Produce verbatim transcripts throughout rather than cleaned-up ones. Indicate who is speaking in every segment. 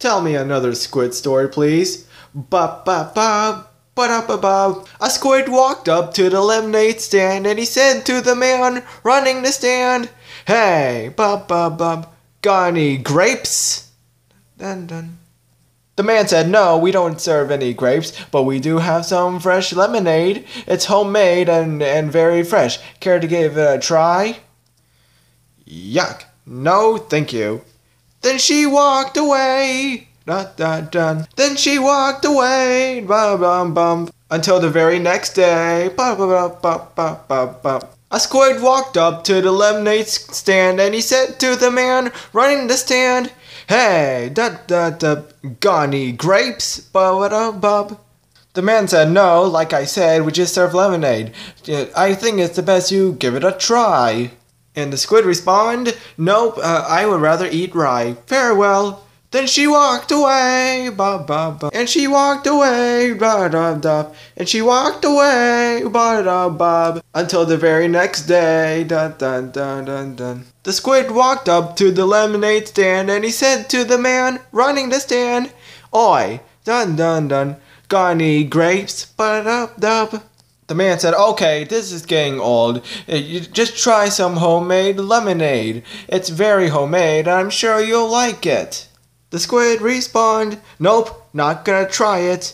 Speaker 1: Tell me another squid story, please. Ba ba ba ba da ba ba. A squid walked up to the lemonade stand and he said to the man running the stand, "Hey, ba ba ba, got any grapes?" Dun dun. The man said, "No, we don't serve any grapes, but we do have some fresh lemonade. It's homemade and, and very fresh. Care to give it a try?" "Yuck. No, thank you." Then she walked away. Dun, dun, dun. Then she walked away. Bum, bum, bum. Until the very next day. Ba, ba, ba, ba, ba, ba, ba. A squid walked up to the lemonade stand and he said to the man running the stand, "Hey, da da da, got any grapes?" Ba-ba-da-bub. The man said, "No, like I said, we just serve lemonade. I think it's the best you give it a try." And the squid responded, "Nope, uh, I would rather eat rye. Farewell." Then she walked away, ba ba ba, and she walked away, ba da da, and she walked away, ba da ba, until the very next day, dun dun dun dun dun. The squid walked up to the lemonade stand and he said to the man running the stand, "Oi, dun dun dun, got any grapes?" Ba da da. The man said, "Okay, this is getting old. You just try some homemade lemonade. It's very homemade, and I'm sure you'll like it." The squid responded, "Nope, not gonna try it.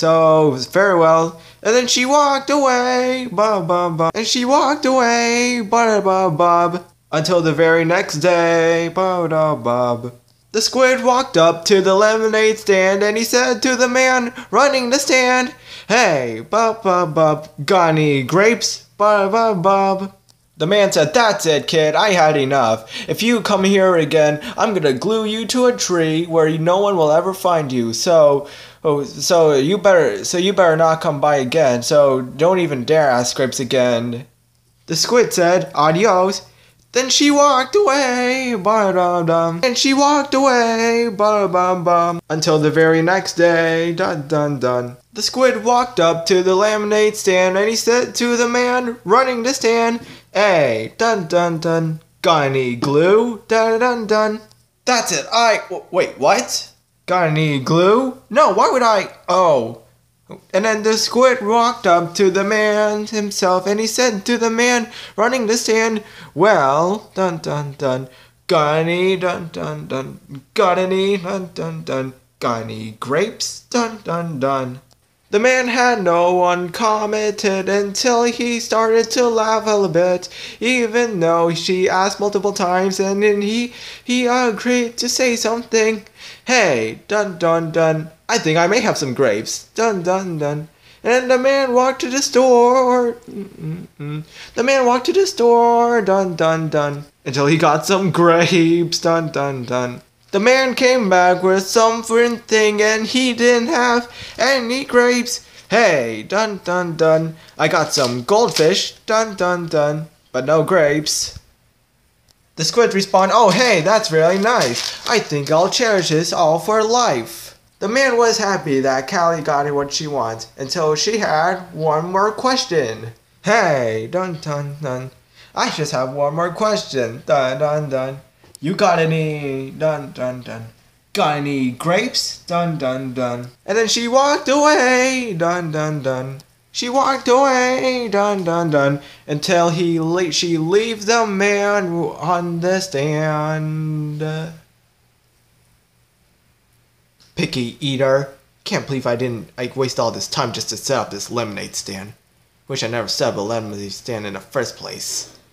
Speaker 1: So, farewell." And then she walked away, ba ba ba, and she walked away, ba ba ba, until the very next day, ba da ba. The squid walked up to the lemonade stand and he said to the man running the stand, "Hey, ba ba ba, got any grapes?" Ba ba ba. The man said, "That's it, kid. I had enough. If you come here again, I'm gonna glue you to a tree where no one will ever find you. So, oh, so you better, so you better not come by again. So don't even dare ask grapes again." The squid said, "Adios." Then she walked away, ba-dum-dum, and she walked away, ba-bum-bum, until the very next day, dun-dun-dun. The squid walked up to the lemonade stand and he said to the man running the stand, "Hey, dun-dun-dun, got any glue? Dun-dun-dun." "That's it, I, w- wait, what? Got any glue? No, why would I, oh." And then the squid walked up to the man himself and he said to the man running the stand, "Well, dun dun dun, got any, dun dun dun, got any, dun dun dun, got any grapes, dun dun dun." The man had no one commented until he started to laugh a little bit, even though she asked multiple times, and then he, he agreed to say something. "Hey, dun dun dun, I think I may have some grapes, dun dun dun." And the man walked to the store, mm-mm-mm. The man walked to the store, dun dun dun, until he got some grapes, dun dun dun. The man came back with some different thing and he didn't have any grapes. "Hey, dun dun dun, I got some goldfish, dun dun dun, but no grapes." The squid responded, "Oh hey, that's really nice. I think I'll cherish this all for life." The man was happy that Callie got what she wanted until she had one more question. "Hey, dun dun dun, I just have one more question, dun dun dun. You got any, dun dun dun, got any grapes, dun dun dun." And then she walked away, dun dun dun. She walked away, dun dun dun, until he le- she leaves the man on the stand. Picky eater. Can't believe I didn't I waste all this time just to set up this lemonade stand. Wish I never set up a lemonade stand in the first place.